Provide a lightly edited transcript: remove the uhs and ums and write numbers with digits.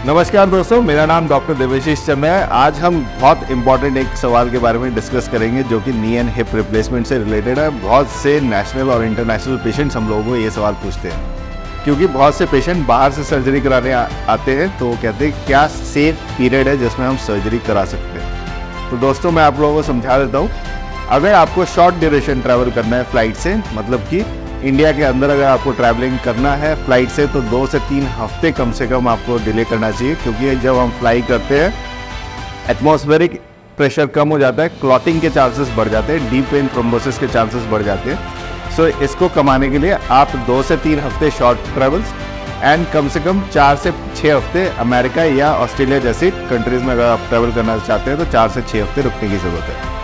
नमस्कार दोस्तों, मेरा नाम डॉक्टर देवाशीष चंद्र है। आज हम बहुत इंपॉर्टेंट एक सवाल के बारे में डिस्कस करेंगे जो कि नी एंड हिप रिप्लेसमेंट से रिलेटेड है। बहुत से नेशनल और इंटरनेशनल पेशेंट्स हम लोगों को ये सवाल पूछते हैं क्योंकि बहुत से पेशेंट बाहर से सर्जरी कराने आते हैं, तो कहते हैं क्या सेफ पीरियड है जिसमें हम सर्जरी करा सकते हैं। तो दोस्तों मैं आप लोगों को समझा देता हूँ। अगर आपको शॉर्ट ड्यूरेशन ट्रैवल करना है फ्लाइट से, मतलब कि इंडिया के अंदर अगर आपको ट्रैवलिंग करना है फ्लाइट से, तो 2 से 3 हफ्ते कम से कम आपको डिले करना चाहिए, क्योंकि जब हम फ्लाई करते हैं एटमॉस्फेरिक प्रेशर कम हो जाता है, क्लॉटिंग के चांसेस बढ़ जाते हैं, डीप वेन थ्रोम्बोसिस के चांसेस बढ़ जाते हैं। सो इसको कमाने के लिए आप 2 से 3 हफ्ते शॉर्ट ट्रैवल्स एंड कम से कम 4 से 6 हफ्ते अमेरिका या ऑस्ट्रेलिया जैसी कंट्रीज़ में अगर आप ट्रैवल करना चाहते हैं तो 4 से 6 हफ्ते रुकने की ज़रूरत है।